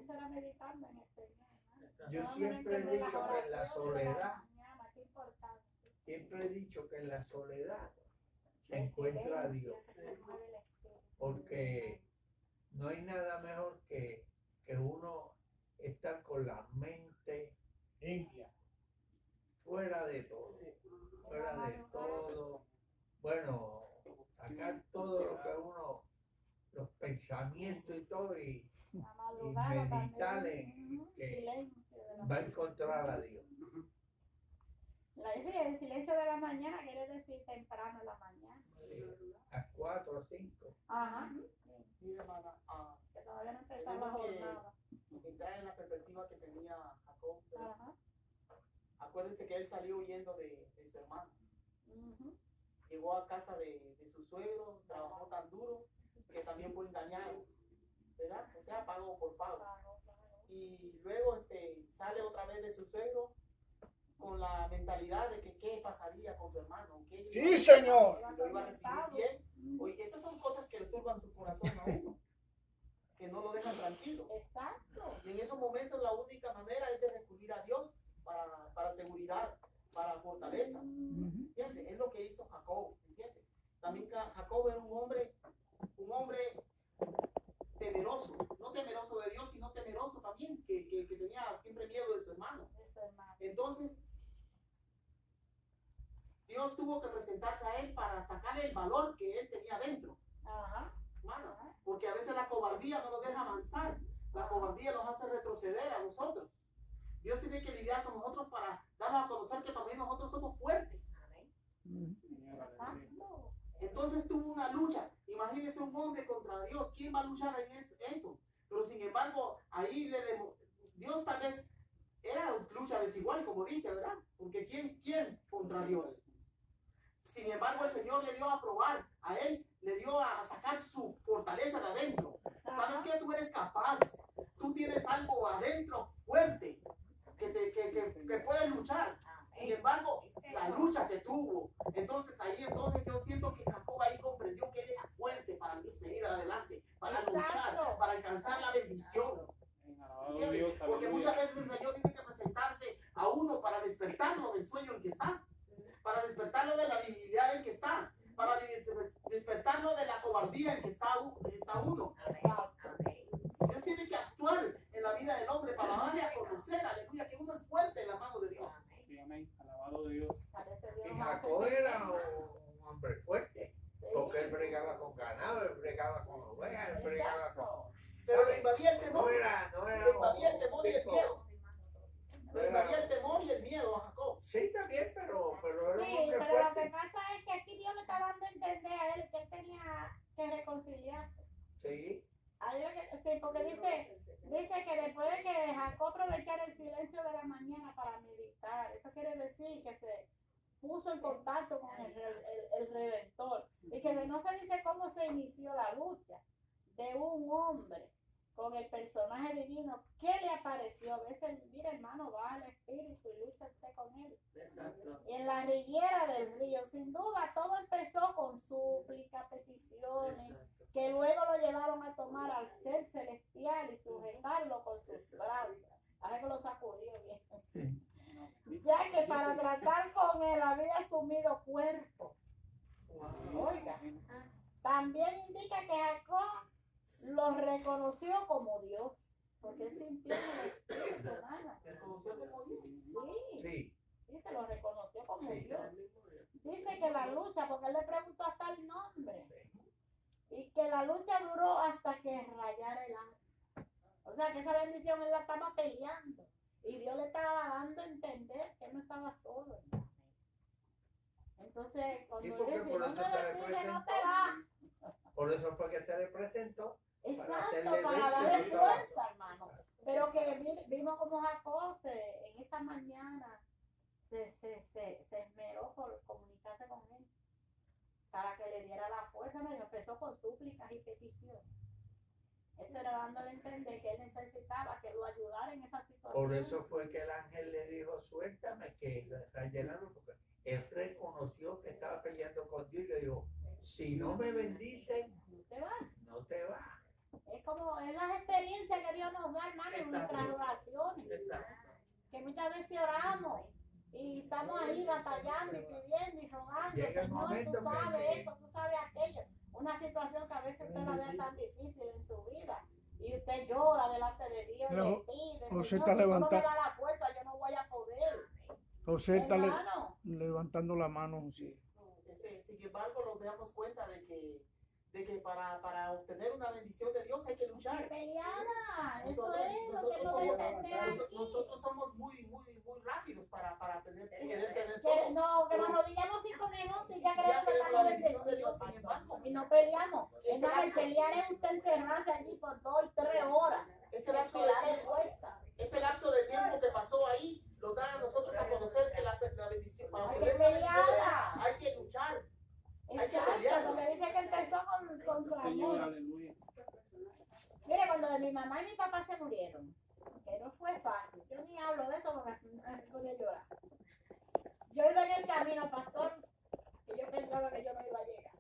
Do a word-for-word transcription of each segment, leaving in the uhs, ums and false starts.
eso era meditando en el Señor. Yo siempre he dicho que en la soledad, siempre he dicho que en la soledad se encuentra a Dios. Porque no hay nada mejor que, que uno estar con la mente limpia, fuera de todo, fuera de todo. Bueno, sacar todo lo que uno, los pensamientos y todo, y, y meditar en que va a encontrar a Dios. El silencio de la mañana quiere decir temprano en la mañana. A cuatro o cinco. Ajá. Sí, hermana, uh, que todavía no empezaba la jornada. Entrar en la perspectiva que tenía Jacob. Ajá. Acuérdense que él salió huyendo de, de su hermano. Uh-huh. Llegó a casa de, de su suegro, trabajó tan duro que también fue engañado, ¿verdad? O sea, pago por pago. Y luego este, sale otra vez de su suegro con la mentalidad de que qué pasaría con su hermano. ¿Qué sí, señor. Lo iba a recibir bien. Oye, esas son cosas que le turban su corazón a uno, que no lo dejan tranquilo. Exacto. Y en esos momentos la única manera es de recurrir a Dios para, para seguridad, para fortaleza. ¿Entiendes? Es lo que hizo Jacob, ¿entiendes? También Jacob era un hombre, un hombre temeroso, no temeroso de Dios, sino temeroso también, que, que, que tenía siempre miedo de su hermano. Entonces, Dios tuvo que presentarse a él para sacarle el valor que él tenía dentro. Ajá. Hermano, porque a veces la cobardía no nos deja avanzar. La cobardía nos hace retroceder a nosotros. Dios tiene que lidiar con nosotros para darnos a conocer que también nosotros somos fuertes. Entonces tuvo una lucha. Imagínese un hombre contra Dios. ¿Quién va a luchar en eso? Pero sin embargo, ahí le demo... Dios tal vez era lucha desigual, como dice, ¿verdad? Porque ¿quién, quién contra Dios? Sin embargo, el Señor le dio a probar, a él le dio a sacar su fortaleza de adentro. ¿Sabes qué? Tú eres capaz. Tú tienes algo adentro fuerte que, te, que, que, que puedes luchar. Sin embargo, la lucha que tuvo. Entonces ahí entonces yo siento que Jacob ahí comprendió que él era fuerte para seguir adelante, para luchar, para alcanzar la bendición. Porque muchas veces el Señor tiene que presentarse a uno para despertarlo del sueño en que está, para despertarlo de la debilidad en que está, para despertarlo de la cobardía en que está, está uno. Dios tiene que actuar en la vida del hombre para darle a conocer, aleluya, que uno es fuerte en la mano de Dios. Sí, amén. Alabado Dios. Y Jacob era un hombre fuerte, porque él bregaba con ganado, él bregaba con ovejas, él bregaba con... Pero le invadía el temor. No era, no era le invadía el temor y el miedo. Le invadía el temor y el miedo a Jacob. Sí, también, pero, pero era sí, un hombre pero fuerte. Lo que pasa es que aquí Dios le está dando a entender a él que él tenía que reconciliarse. Sí. Que, sí, porque dice, dice que después de que Jacob aprovechara el silencio de la mañana para meditar, eso quiere decir que se puso en contacto con el, el, el Redentor. Y que no se dice cómo se inició la lucha de un hombre con el personaje divino que le apareció. A veces, mira hermano, va al espíritu y lucha usted con él. Exacto. Y en la riviera del río, sin duda, todo empezó con súplicas, peticiones, exacto, que luego lo llevaron a tomar al ser celestial y sujetarlo con sus brazos. A ver que lo sacudió bien. Sí. Ya que para tratar con él había asumido cuerpo. Oiga, también indica que Jacob lo reconoció como Dios, porque él sintió el espíritu, hermana. ¿Reconoció como Dios? Sí. Sí. Sí, se lo reconoció como sí, Dios. Dice que la lucha, porque él le preguntó hasta el nombre, y que la lucha duró hasta que rayara el alma. O sea, que esa bendición él la estaba peleando, y Dios le estaba dando a entender que él no estaba solo. Entonces, cuando sí, él dice, no me bendice, no te va. Por eso fue que se le presentó. Exacto, para, para darle fuerza, hermano. Pero que vimos como Jacob se, en esta mañana se, se, se, se esmeró por comunicarse con él para que le diera la fuerza, ¿no? Y empezó con súplicas y peticiones. Eso era dándole a entender que él necesitaba que lo ayudara en esa situación. Por eso fue que el ángel le dijo, suéltame, que está llenando, porque él reconoció que estaba peleando con Dios y le dijo, si no me bendicen, no te vas. No te vas. Es como, es las experiencias que Dios Dios nos da, hermano, en Exacto. nuestras oraciones. Exacto. Que muchas veces oramos y estamos ahí batallando y pidiendo y rogando. Llega el Señor, momento tú sabes que- esto, tú sabes aquello. Una situación que a veces usted la ve tan difícil en su vida. Y usted llora delante de Dios y Pero le pide, José Señor, está si tú no me levanta- das la fuerza, yo no voy a poder. José está le- Hermano, levantando la mano. Sí. Este, sin embargo, nos damos cuenta de que, de que para, para obtener una bendición de Dios hay que luchar. peleada, eso Nosotros, es lo que nosotros nos somos, desea nos- aquí. nosotros somos muy, muy, muy rápidos para, para tener, querer tener Que todo. no, que nos arrodillamos cinco minutos y ya Ya queremos que queremos la estamos bendición de Dios, bendecidos. sin embargo. Y no peleamos. Ese Hermano, el lapso- pelear es usted encerrarse allí por dos y tres horas. Ese lapso de Darle tiempo, fuerza. ese lapso de tiempo que pasó ahí nos da a nosotros a conocer que la, la bendición, para Hay obtener que la bendición de Dios, pelearla. hay que luchar. Hay que Exacto, pelearla. porque dice que empezó con, con Señor, clamor. aleluya. Mire, cuando de mi mamá y mi papá se murieron, que no fue fácil, yo ni hablo de eso porque me podía llorar. Yo iba en el camino, pastor, que yo pensaba que yo no iba a llegar.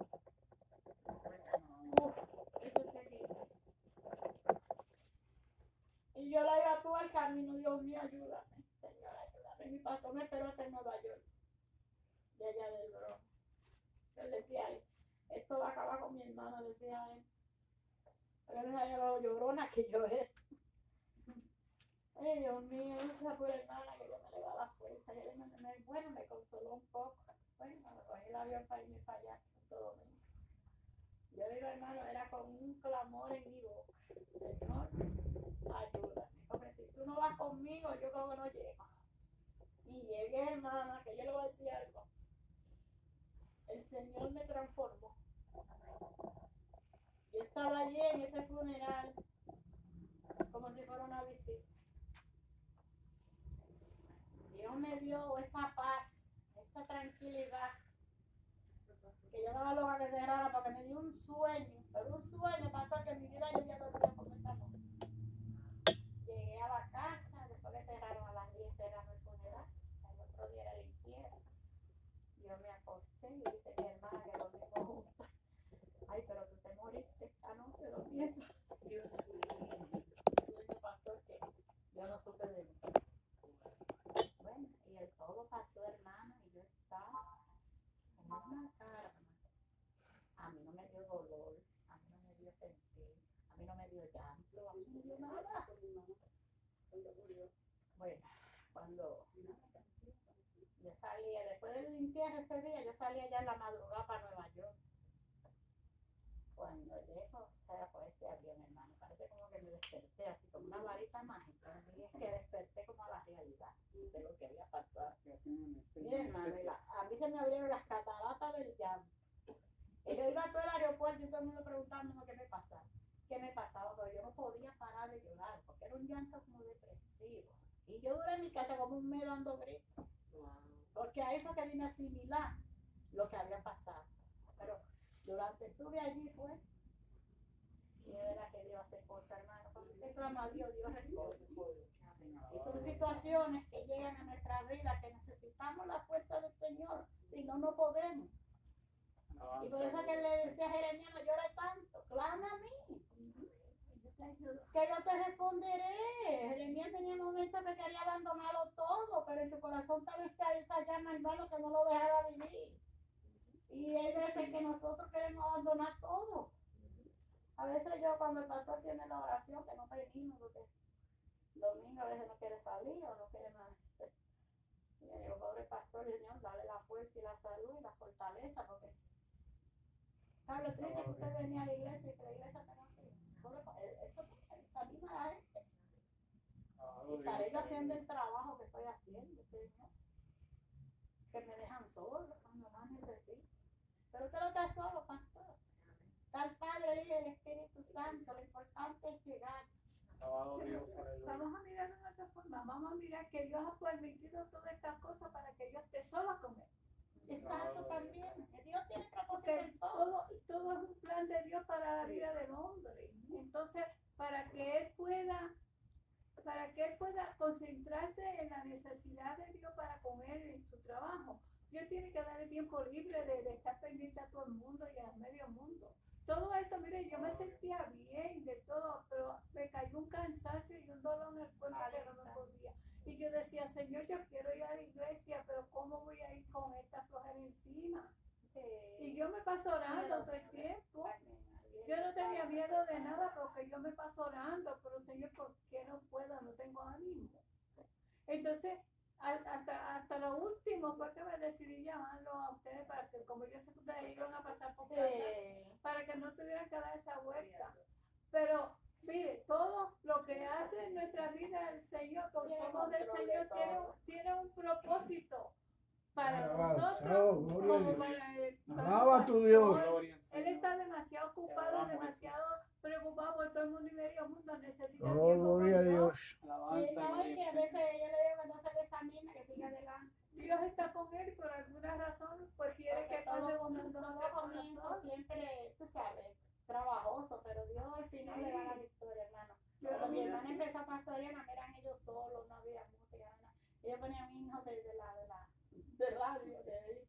Uf, eso es terrible. Y yo la iba todo el camino, Dios mío, ayúdame, Señor, ayúdame. Mi pastor me esperó hasta en Nueva York, de allá del Bronx. Él decía, esto va a acabar con mi hermano, decía él. Pero no sabía lo llorona que yo era. Ay, Dios mío, esa pobre hermana que yo me le daba fuerza. Y él me, me, bueno, me consoló un poco. Bueno, cogí el avión para irme para allá, todo bien. Yo digo, hermano, era con un clamor en mi boca. Señor, ayúdame. Porque si tú no vas conmigo, yo creo que no llego. Y llegué, hermana, que yo le voy a decir algo. El Señor me transformó. Yo estaba allí en ese funeral como si fuera una visita. Dios me dio esa paz, esa tranquilidad, que yo daba loca que cerrara porque me dio un sueño, pero un sueño pasó que en mi vida yo había dormido con esa noche. Llegué a la casa, después que cerraron a las diez, cerraron el funeral, el otro día era el infierno. Yo me acosté y dice mi hermana que dormimos juntas. Ay, pero tú te moriste anoche durmiendo. Dios mío. Sueño pastor que yo no supe de mí. Bueno, y el todo pasó, hermana, y yo estaba en una calma. A mí no me dio dolor, a mí no me dio sentir, a mí no me dio llanto, a mí no me dio nada. Bueno, cuando yo salía, después del entierro ese día, yo salía ya en la madrugada para Nueva York. Cuando llego, o sea, por ese avión, hermano, parece como que me desperté, así como una varita mágica. Y es que desperté como a la realidad de lo que había pasado. Mira, hermano, y la- a mí se me abrieron las cataratas del llanto. Y yo iba a todo el aeropuerto y todo el mundo preguntándome qué me pasaba. ¿Qué me pasaba? Pero yo no podía parar de llorar, porque era un llanto como depresivo. Y yo duré en mi casa como un mes dando gritos. Porque a eso que vine a asimilar lo que había pasado. Pero durante estuve allí fue, y era que Dios hace cosas, hermano. Cuando usted clama a Dios, Dios responde. Y son situaciones que llegan a nuestra vida que necesitamos la fuerza del Señor, si no, no podemos. Y por eso que él le decía a Jeremías, no llores tanto, clama a mí, que yo te responderé. Jeremías tenía momentos que quería abandonarlo todo, pero en su corazón tal vez está esa llama, hermano, que no lo dejaba vivir. Y hay veces que nosotros queremos abandonar todo. A veces yo cuando el pastor tiene la oración, que no venimos, porque el domingo a veces no quiere salir o no quiere más. Y yo digo, pobre pastor, Señor, dale la fuerza y la salud y la fortaleza, porque ¿sabe lo triste que usted venía a la iglesia y que la iglesia tenga que esto anima a la gente? Estaré yo haciendo el trabajo que estoy haciendo, Señor. Que me dejan solo cuando más necesito. Pero usted no está solo, pastor. Está el Padre y el Espíritu Santo. Lo importante es llegar. Alabado Dios, aleluya. Vamos a mirar de otra forma. Vamos a mirar que Dios ha permitido todas estas cosas para que yo esté sola con Él. Exacto, también. Que Dios tiene propósito en todo. Todo es un plan de Dios para la vida del hombre. Entonces, para que Él pueda, para que Él pueda concentrarse en la necesidad de Dios para comer en su trabajo, Dios tiene que dar el tiempo libre de, de estar pendiente a todo el mundo y a medio mundo. Todo esto, mire, yo me sentía bien de todo, pero me cayó un cansancio que yo me paso orando, pero Señor, ¿por qué no puedo? No tengo ánimo. Entonces, hasta, hasta lo último fue que me decidí llamarlo a ustedes para que, como yo sé que ustedes iban a pasar por casa, para que no tuvieran que dar esa vuelta. Pero, mire, todo lo que hace en nuestra vida el Señor, porque somos del Señor, tiene, tiene un propósito para nosotros, como para él. Alaba a tu Dios. Él está demasiado ocupado, demasiado preocupado por todo el mundo y medio mundo necesita Oh, tiempo gloria a con Dios. Y no, y que a veces yo le digo que no se desanime, que siga adelante. Dios está con él y por alguna razón, pues quiere que pase todo, un todo comienzo siempre, tú sabes, trabajoso, pero Dios al final le da la victoria, hermano. Cuando mi hermana empezó a pastorear, no eran ellos solos, no había música, nada. Ellos ponían himnos de, de la, de la, de radio, de ahí,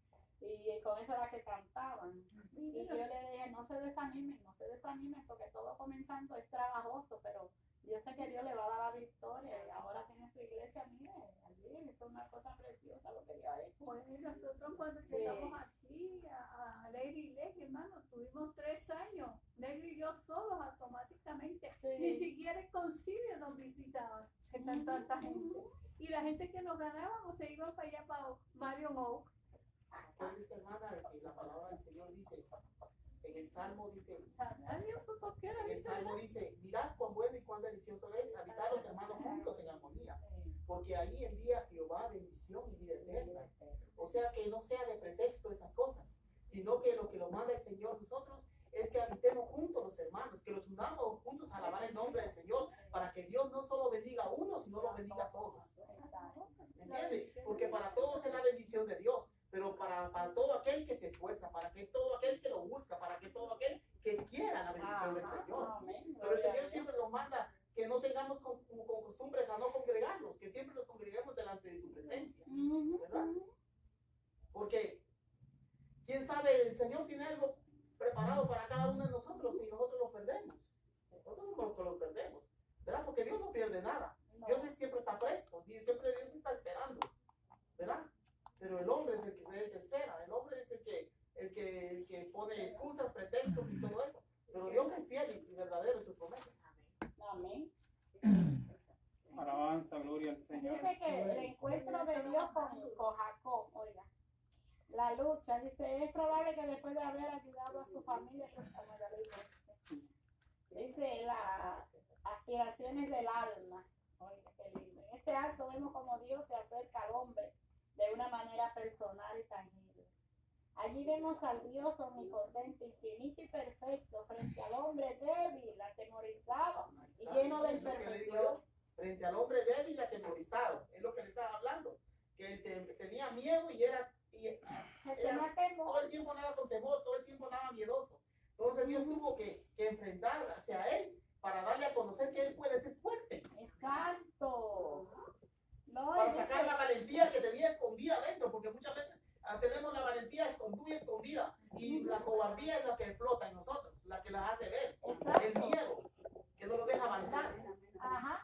y con eso era que cantaban. Y yo le dije, no se desanimen, no se desanimen, porque todo comenzando es trabajoso, pero yo sé que Dios le va a dar la victoria y ahora tiene su iglesia, mire, allí, es una cosa preciosa lo que Dios ha hecho. Pues nosotros cuando llegamos aquí a, a Lady Lady, hermano, tuvimos tres años, Negri y yo solos automáticamente, Sí. ni siquiera el concilio nos visitaba, que tan tanta gente. Y la gente que nos ganábamos se iba para allá para Marion Oak. Aquí dice, hermana, que la palabra del Señor dice, en el Salmo dice, Adiós, pues, ¿por qué la en el dice, Salmo dice, mirad cuán bueno y cuán delicioso es habitar los hermanos juntos en armonía, porque ahí envía Jehová bendición y vida eterna. O sea, que no sea de pretexto esas cosas, sino que lo que lo manda el Señor nosotros es que habitemos juntos los hermanos, que los unamos juntos a alabar el nombre del Señor, para que Dios no solo bendiga a uno, sino lo bendiga a todos. ¿Me entiendes? Porque para todos es la bendición de Dios, pero para, para todo aquel que se esfuerza, para que todo aquel que lo busca, para que todo aquel que quiera la bendición del Señor. Pero el Señor siempre nos manda que no tengamos con, con costumbres a no congregarnos, que siempre nos congreguemos delante de su presencia, ¿verdad? Porque, quién sabe, el Señor tiene algo preparado para cada uno de nosotros y nosotros lo perdemos. Nosotros no lo perdemos, ¿verdad? Porque Dios no pierde nada. Dios siempre está presto, y siempre Dios está esperando, ¿verdad? Pero el hombre es el que se desespera, el hombre es el que, el que, el que pone excusas, pretextos y todo eso. Pero Dios es fiel y verdadero en su promesa. Amén. Alabanza, gloria al Señor. Dice que el encuentro de Dios con, con Jacob, oiga, la lucha, dice, es probable que después de haber ayudado a su familia, como ya le dije, dice, las aspiraciones del alma, oiga, qué lindo. En este acto vemos como Dios se acerca al hombre de una manera personal y tangible. Allí vemos al Dios omnipotente, infinito y perfecto, frente al hombre débil, atemorizado y lleno de imperfecciones. Frente al hombre débil y atemorizado, es lo que le estaba hablando, que él te, tenía miedo y era, y era todo el tiempo andaba con temor, todo el tiempo andaba miedoso. Entonces Dios tuvo que, que enfrentar hacia él para darle a conocer que él puede ser fuerte. Exacto. No, Para sacar la valentía que tenía escondida adentro, porque muchas veces ah, tenemos la valentía escondida, escondida, y la cobardía es la que flota en nosotros, la que la hace ver. exacto. El miedo, que no nos deja avanzar. Ajá.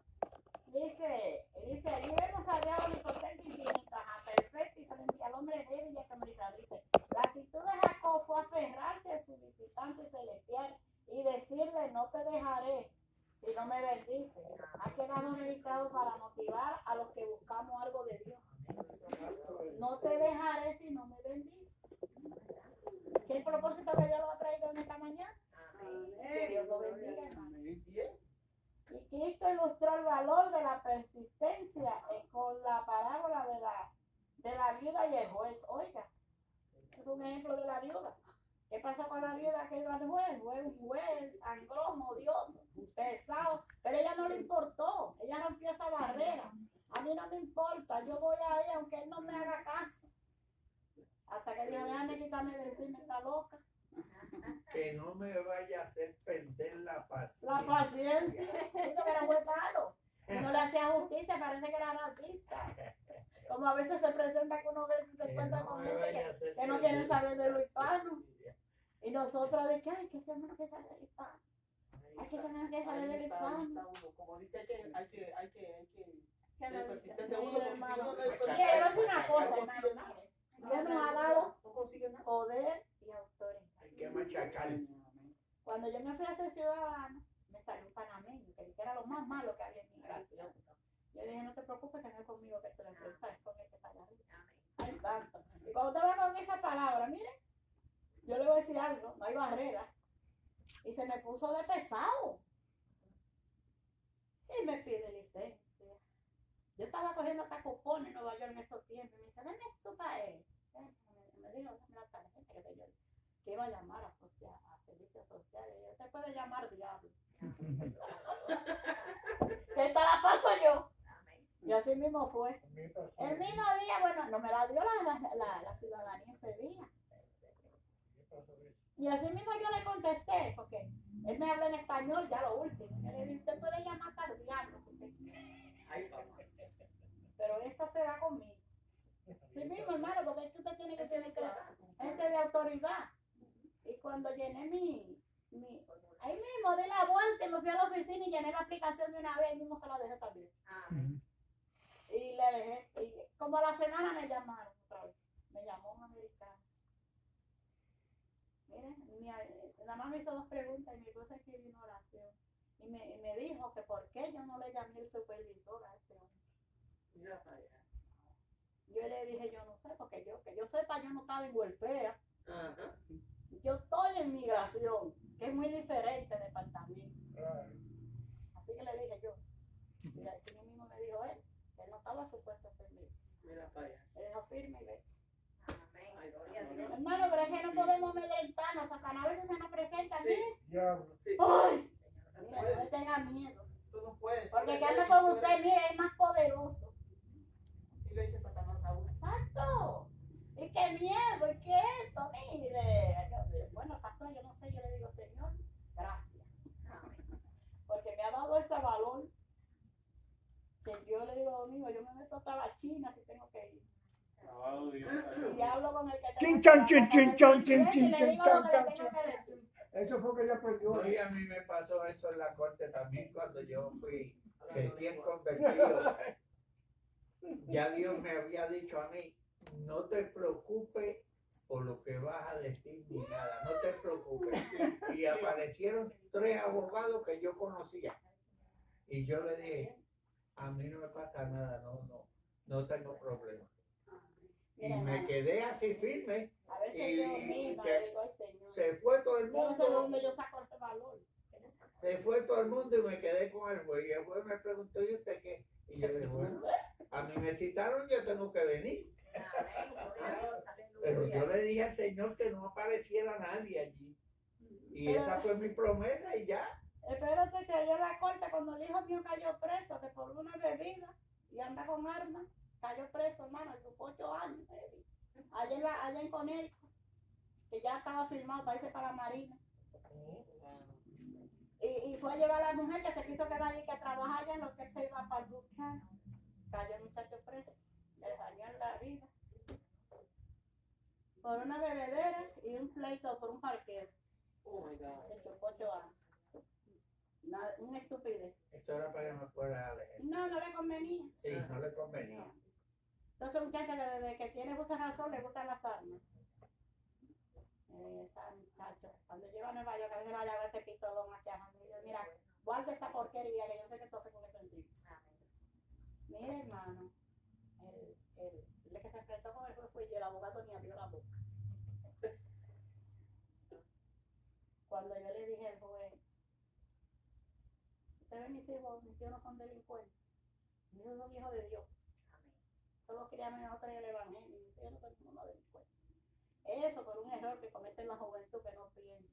Dice, dice, allí vemos a Dios omnipotente y infinito, ajá, perfecto y frente al hombre débil y atemorizado. Dice, la actitud de Jacob fue aferrarse a su visitante celestial y decirle, no te dejaré si no me bendice. Ha quedado registrado para motivar a los que buscamos algo de Dios. No te dejaré si no me bendice. ¿Qué es el propósito que Dios lo ha traído en esta mañana? Que Dios lo bendiga, hermano. Y Cristo ilustró el valor de la persistencia eh, con la parábola de la, de la viuda y el juez. Oiga, es un ejemplo de la viuda. ¿Qué pasó con la viuda que iba al juez? Fue un juez sangrón, odioso, pesado, pero ella no le importó. Ella rompió esa barrera. A mí no me importa, yo voy a ella aunque él no me haga caso. Hasta que dijo, déjame quitarme de encima esta loca. Que no me vaya a hacer perder la paciencia. La paciencia. Dijo que era juez malo. Y no le hacía justicia, parece que era racista. Como a veces se presenta que uno veces se Que encuentra no con me gente vaya a que, hacer que no perder quieren saber de lo la hispano. paciencia. Y nosotros de que, ay, que se me que saber del hispano. Hay que saber que saber del Ahí está, ahí hispano. está uno. Como dice que hay que, hay que, hay que que no ser dice? persistente Sí, uno, porque si hermano. uno no es Sí, persistente, pero es una cosa, no consigue hermano. nada. Dios nos ha dado No consigue nada. poder y autoridad. Hay que machacar. Cuando yo me fui a ser ciudadano, me palabra, mire, yo le voy a decir algo, no hay barrera. Y se me puso de pesado. Y me pide licencia. Yo estaba cogiendo hasta cupones en Nueva York en esos tiempos. Y me dice, dame esto para él. Me dijo, dame la tarjeta que te dio. Que iba a llamar a, social, a servicios sociales. Y yo, usted puede llamar diablo. Que esta la paso yo. Y así mismo fue. El mismo día, bueno, no me la dio la, la, la, la ciudadanía ese día. Y así mismo yo le contesté, porque él me habla en español, ya lo último. Yo le dije, usted puede llamar al diablo. Pero esto se va conmigo. Sí mismo, hermano, porque es que usted tiene que tener que, gente de autoridad. Y cuando llené mi, mi, ahí mismo di la vuelta y me fui a la oficina y llené la aplicación de una vez, y mismo se la dejé también. Ujú. Y le dejé, y como a la semana me llamaron otra vez. Me llamó un americano. Miren, mi, nada más me hizo dos preguntas y mi esposa escribió una oración. Y me, y me dijo que por qué yo no le llamé el supervisor a este hombre. Yo le dije, yo no sé, porque yo, que yo sepa, yo no estaba en welfare. Ajá. Yo estoy en migración, que es muy diferente de departamento. Así que le dije yo. Y así mismo me dijo él, que él no estaba supuesto a servir. Mira para allá. Le dejó firme y ve. Ay, gloria a Dios. Hermano, pero es que no podemos amedrentarnos. Satanás a veces se nos presenta, Sí. mire. Diablo. Sí. ¡Ay! Mira, no le tenga miedo. Tú no puedes. Porque que anda con usted, mire, es más poderoso. Así le dice Satanás a uno. ¡Exacto! Y qué miedo, y qué esto, mire. Yo- bueno, pastor, yo no sé, yo le digo, Señor, gracias. Porque me ha dado ese valor. Que yo le digo, domingo, yo me meto hasta la China si tengo que ir. Alabado Dios. Y hablo con el que Chin, tengo chan, que chin, hablar, chin, con el chan, que chin, quiere, chin, y le chin, digo chan, lo que chan, le tengo chan. que decir. Eso fue que ella perdió. No, y a mí me pasó eso en la corte también cuando yo fui recién convertido. Ya Dios me había dicho a mí, no te preocupes por lo que vas a decir ni nada, no te preocupes. Y aparecieron tres abogados que yo conocía. Y yo le dije, a mí no me pasa nada, no, no, no tengo problema. Y Mira, me hermano, quedé así firme, a veces y- yo y misma se- le digo al Señor. se fue todo el Yo no sé de mundo. dónde yo saco este valor. Se fue todo el mundo y me quedé con el juez. Y el juez me preguntó, ¿y usted qué? Y yo dije, bueno, a mí me citaron, yo tengo que venir. Pero yo le dije al Señor que no apareciera nadie allí. Y esa fue mi promesa y ya. Espérate que ayer la corte, cuando el hijo mío cayó preso, que por una bebida y anda con armas, cayó preso, hermano, a sus ocho años. Ayer, la, ayer en Conérico, que ya estaba firmado para irse para la Marina. Y, y fue a llevar a la mujer que se quiso quedar allí, que trabaja allá en lo que él se iba para el bootcamp. Cayó el muchacho preso, le dañó la vida. Por una bebedera y un pleito por un parqueo. Oh my God. De sus ocho años. Una, una estupidez. Eso era para que me fuera al ejército. No, no le convenía. Sí, no le convenía. No. Entonces, muchacha que desde que tiene mucha razón le gustan las armas. Eh, esa muchacha, cuando llega a Nueva York, a veces va a llevar este pistolón aquí a Jaime, y yo, mira, guarda esa porquería que yo sé que tú haces con eso encima. Mira, hermano, el, el, el que se enfrentó con el juez fue yo, el abogado ni abrió la boca. Cuando yo le dije al juez, usted ve mis hijos, mis hijos no son delincuentes, mis hijos son hijos de Dios. Solo queríamos nosotros el evangelio, y mis hijos no son ninguno delincuente. Eso por un error que comete la juventud que no piensa.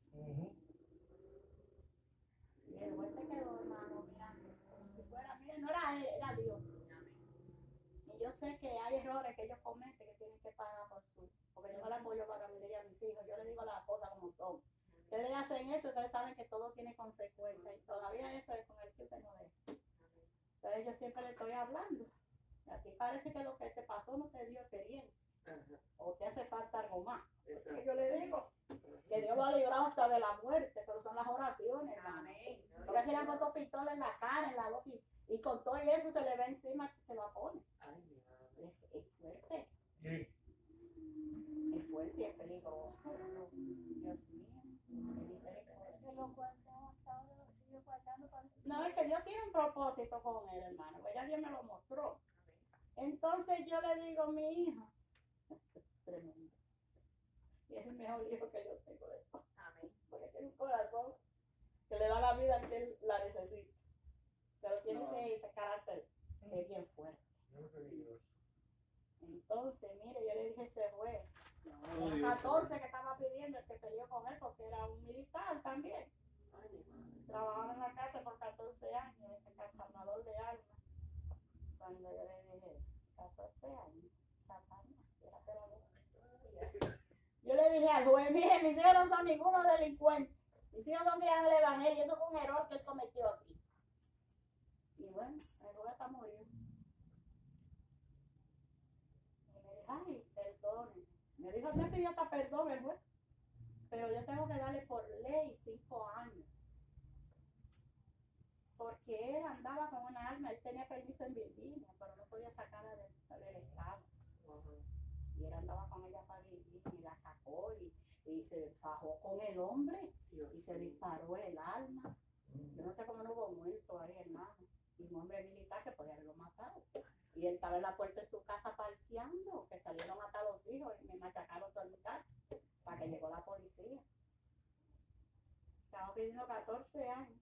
Y el juez se quedó, hermano, mirando, como si fuera, mire, no era él, era Dios. Y yo sé que hay errores que ellos cometen que tienen que pagar por su, porque yo no les apoyo para que me digan a mis hijos, yo les digo las cosas como son. Ustedes hacen esto, ustedes saben que todo tiene consecuencias, y todavía eso es con el que usted no es. Entonces yo siempre le estoy hablando. Y a ti parece que lo que te pasó no te dio experiencia, Ajá. o te hace falta algo más. Exacto. Que yo le digo que Dios lo ha librado hasta de la muerte, pero son las oraciones, hermano. Porque se le han puesto pistola en la cara, en la boca, y, y con todo eso se le ve encima, se la pone. Ay, mi madre. Es, es fuerte, Sí. es fuerte y es peligroso. Dios mío, qué misericordia. Que lo guardó hasta ahora, lo sigue guardando para No, es que Dios tiene un propósito con él, hermano, pues ya Dios me lo mostró. Entonces yo le digo a mi hija, tremendo. Y es el mejor hijo que yo tengo de todo. Amén. Porque tiene un corazón que le da la vida que él la necesita. Pero tiene no. ese, ese carácter que es bien fuerte. Entonces, mire, yo le dije ese juez. No, era catorce que estaba pidiendo el que peleó con él porque era un militar también. Trabajaba en la casa por catorce años, ese cazador de almas. Cuando yo le dije, catorce años, yo le dije al juez, mire, mis hijos no son ninguno delincuente. Mis hijos no miran el evangelio, y eso fue un error que él cometió aquí. Y bueno, el juez está muriendo. Y me dijo, ay, perdone. Me dijo, me pidió hasta perdón el juez. Pero yo tengo que darle por ley cinco años. Porque él andaba con una alma, él tenía permiso en Virginia, pero no podía sacarla del, del estado. Uh-huh. Y él andaba con ella para Virginia y la sacó y, y se bajó con el hombre. Dios y se disparó el alma. Uh-huh. Yo no sé cómo no hubo muerto ahí, hermano. Y un hombre militar que podía haberlo matado. Y él estaba en la puerta de su casa parqueando, que salieron hasta los hijos y me machacaron todo el casa para que llegó la policía. Estaba pidiendo catorce años.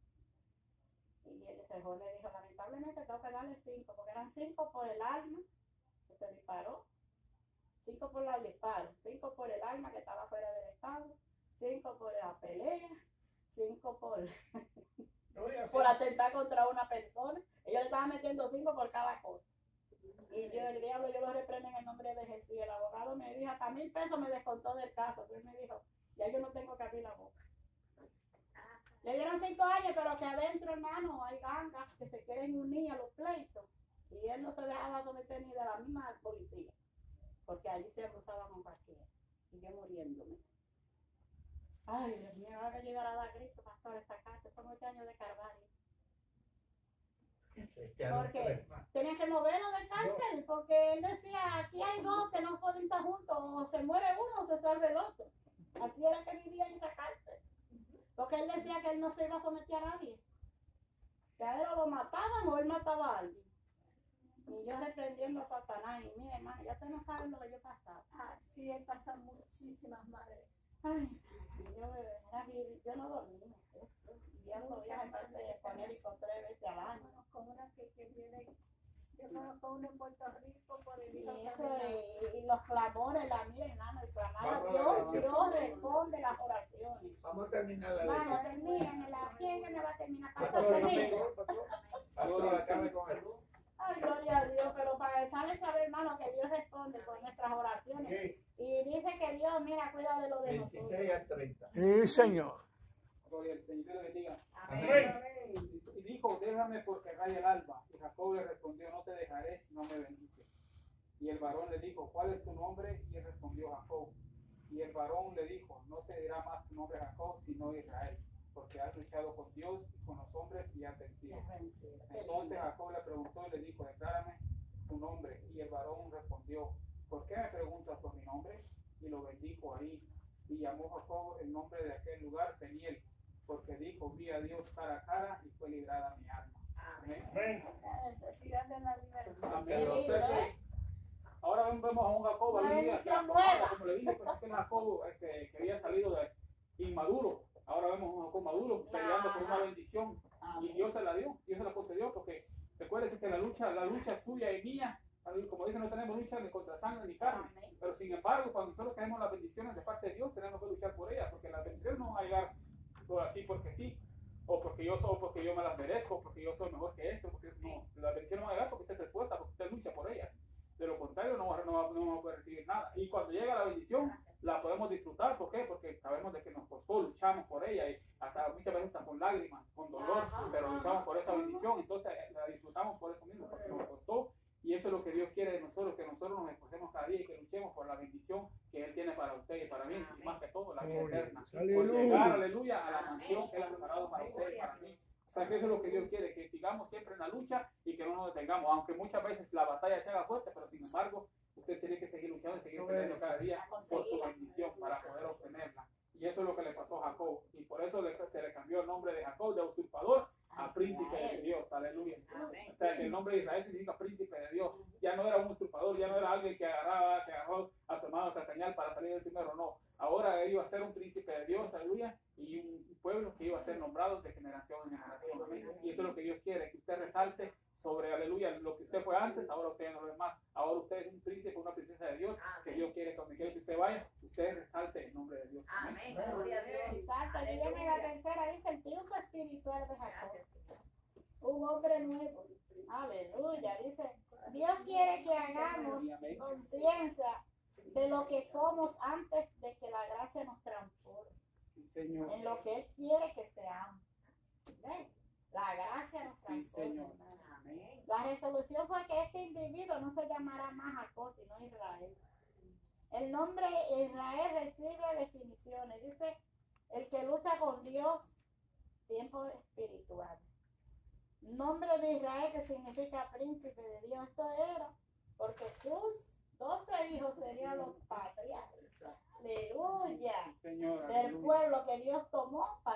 Y el juez le dijo, lamentablemente tengo que darle cinco, porque eran cinco por el alma que se disparó, cinco por el disparo, cinco por el alma que estaba fuera del estado, cinco por la pelea, cinco por, por atentar contra una persona. Ellos le estaban metiendo cinco por cada cosa. Y yo, el diablo, yo lo reprendo en el nombre de Jesús. El abogado me dijo, hasta mil pesos me descontó del caso. Entonces me dijo, ya yo no tengo que abrir la boca. Le dieron cinco años, pero que adentro, hermano, hay gangas que se quieren unir a los pleitos. Y él no se dejaba someter ni de la misma policía, porque allí se abusaban con cualquiera. Y yo muriéndome. Ay, Dios mío, ahora que llegar a dar grito, pastor, esta cárcel, son ocho años de Calvario. Porque tenía que moverlo de cárcel, porque él decía, aquí hay dos que no pueden estar juntos, o se muere uno o se salve el otro. Así era que vivía en esa cárcel. Porque él decía que él no se iba a someter a nadie. Que a él lo mataban o él mataba a alguien. Y yo reprendiendo a Satanás. Y mire, hermano, ya ustedes no saben lo que yo pasaba. Así es, pasan muchísimas madres. Ay, yo, yo no dormía. Y ya los días me pasé con él y con tres veces al año. Bueno, con una que, que viene. Yo conozco uno en Puerto Rico por el hijo y, eso, y, y los clamores, la mía, hermano, el clamar a Dios, Dios responde las oraciones. Vamos a terminar la lección. Vamos, termínenla. ¿Quién me va a terminar? Pastor, termina. Ay, gloria a Dios, pero para dejarles saber, hermano, que Dios responde con nuestras oraciones. Sí. Y dice que Dios, mira, cuida de lo de nosotros. veintiséis a treinta. Sí, Señor. Gloria al Señor, le bendiga. Amén. Amén. Y dijo, déjame porque raya el alba. Y Jacob le respondió, no te dejaré si no me bendices. Y el varón le dijo, ¿cuál es tu nombre? Y él respondió, Jacob. Y el varón le dijo, no se dirá más tu nombre Jacob, sino Israel, porque has luchado con Dios y con los hombres y has vencido. Entonces Jacob le preguntó y le dijo, declárame tu nombre. Y el varón respondió, ¿por qué me preguntas por mi nombre? Y lo bendijo ahí. Y llamó Jacob el nombre de aquel lugar Peniel, porque dijo, vi a Dios cara a cara y fue librada mi alma. Amén. Amén. La necesidad de la libertad. Amén. O sea que ahora vemos a un Jacob, como le dije, pues aquel Jacob este, que había salido de inmaduro. Ahora vemos a un Jacob maduro peleando por una bendición. Amén. Y Dios se la dio, Dios se la concedió, porque recuerden que la lucha, la lucha suya y mía, como dicen, no tenemos lucha ni contra sangre ni carne. Amén. Pero sin embargo, cuando nosotros tenemos las bendiciones de parte de Dios, tenemos que luchar por ellas, porque las bendiciones no van a llegar así porque sí, o porque yo soy, porque yo me las merezco, o porque yo soy mejor que esto, porque no, las bendiciones no van a llegar porque usted se esfuerza, porque usted lucha por ellas. De lo contrario, no, no, no vamos a poder recibir nada. Y cuando llega la bendición, la podemos disfrutar. ¿Por qué? Porque sabemos de que nos costó, luchamos por ella, y hasta muchas veces hasta con lágrimas, con dolor, pero luchamos por esa bendición, entonces la disfrutamos por eso mismo, porque nos costó. Y eso es lo que Dios quiere de nosotros, que nosotros nos esforcemos cada día y que luchemos por la bendición que Él tiene para usted y para mí, y más que todo, la vida eterna. Por llegar, aleluya, a la mansión que Él ha preparado para usted y para mí. O sea, que eso es lo que Dios quiere, que sigamos siempre en la lucha y que no nos detengamos, aunque muchas veces la batalla se haga fuerte, pero sin embargo, usted tiene que seguir luchando y seguir peleando cada día por su bendición para poder obtenerla. Y eso es lo que le pasó a Jacob. Y por eso le, se le cambió el nombre de Jacob, de usurpador, a príncipe de Dios. Aleluya. O sea, que el nombre de Israel significa príncipe de Dios. Ya no era un usurpador, ya no era alguien que agarraba, que agarró a su hermano Castañal para salir del primero. No. lo que Dios quiere, que usted resalte sobre, aleluya, lo que usted fue antes, ahora usted no lo es más. Ahora usted es un príncipe, una princesa de Dios, que Dios quiere que donde quiera que usted vaya, usted resalte el nombre de Dios. Amén. Gloria a Dios. Exacto, dígame la tercera, dice el triunfo espiritual de Jacob. Un hombre nuevo. Aleluya, dice, Dios quiere que hagamos conciencia de lo que somos antes de que la gracia nos transforme. Sí, Señor. En lo que Él quiere que seamos. ¿Ven? La gracia nos Sí, Señor. transforma. Amén. La resolución fue que este individuo no se llamará más Jacob, sino Israel. El nombre Israel recibe definiciones. Dice, el que lucha con Dios, tiempo espiritual. Nombre de Israel, que significa príncipe de Dios. Esto era porque sus doce hijos serían los patriarcas. Aleluya. Sí, Señor. Del Aleluya. pueblo que Dios tomó para